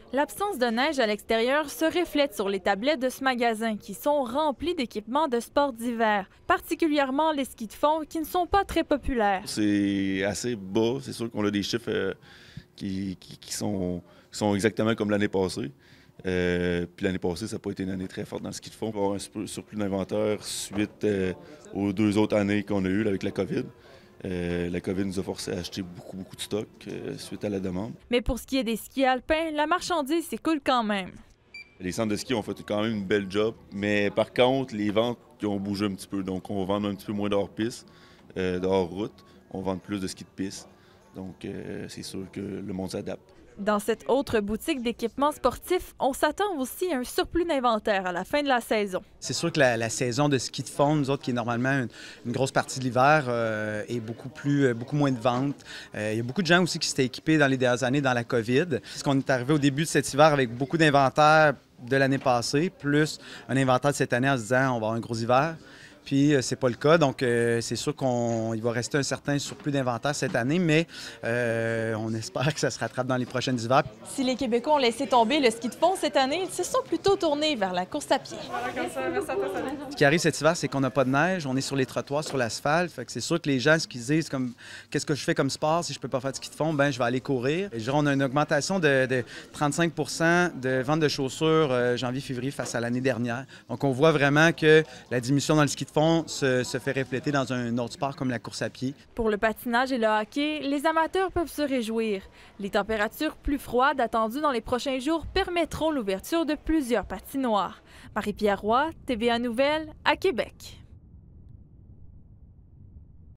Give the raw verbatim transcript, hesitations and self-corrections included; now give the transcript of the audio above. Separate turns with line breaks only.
L'absence de neige à l'extérieur se reflète sur les tablettes de ce magasin qui sont remplis d'équipements de sport d'hiver, particulièrement les skis de fond qui ne sont pas très populaires.
C'est assez bas, c'est sûr qu'on a des chiffres euh, qui, qui, qui, sont, qui sont exactement comme l'année passée. Euh, puis l'année passée, ça n'a pas été une année très forte dans le ski de fond. On va avoir un surplus d'inventaire suite euh, aux deux autres années qu'on a eues là, avec la COVID. Euh, la COVID nous a forcé à acheter beaucoup, beaucoup de stock euh, suite à la demande.
Mais pour ce qui est des skis alpins, la marchandise s'écoule quand même.
Les centres de ski ont fait quand même une belle job, mais par contre, les ventes qui ont bougé un petit peu. Donc, on va vendre un petit peu moins d'hors-piste, euh, d'hors-route. On vend plus de ski de piste. Donc, euh, c'est sûr que le monde s'adapte.
Dans cette autre boutique d'équipements sportifs, on s'attend aussi à un surplus d'inventaire à la fin de la saison.
C'est sûr que la, la saison de ski de fond, nous autres, qui est normalement une, une grosse partie de l'hiver, euh, est beaucoup, plus, euh, beaucoup moins de ventes. Euh, il y a beaucoup de gens aussi qui s'étaient équipés dans les dernières années dans la COVID. Parce qu'on est arrivé au début de cet hiver avec beaucoup d'inventaire de l'année passée, plus un inventaire de cette année en se disant on va avoir un gros hiver. Puis, euh, c'est pas le cas. Donc, euh, c'est sûr qu'il va rester un certain surplus d'inventaire cette année, mais euh, on espère que ça se rattrape dans les prochains hivers.
Si les Québécois ont laissé tomber le ski de fond cette année, ils se sont plutôt tournés vers la course à pied.
Ce qui arrive cet hiver, c'est qu'on n'a pas de neige, on est sur les trottoirs, sur l'asphalte. Fait que c'est sûr que les gens, ce qu'ils disent, comme qu'est-ce que je fais comme sport si je peux pas faire de ski de fond, ben je vais aller courir. Et, je dirais, on a une augmentation de, de trente-cinq pour cent de vente de chaussures euh, janvier-février face à l'année dernière. Donc, on voit vraiment que la diminution dans le ski de fond Se, se fait refléter dans un autre sport comme la course à pied.
Pour le patinage et le hockey, les amateurs peuvent se réjouir. Les températures plus froides attendues dans les prochains jours permettront l'ouverture de plusieurs patinoires. Marie-Pierre Roy, T V A Nouvelles, à Québec.